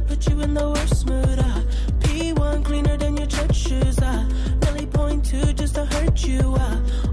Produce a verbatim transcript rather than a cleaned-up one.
put you in the worst mood. uh, P one cleaner than your church shoes. uh, Really point two just to hurt you. uh,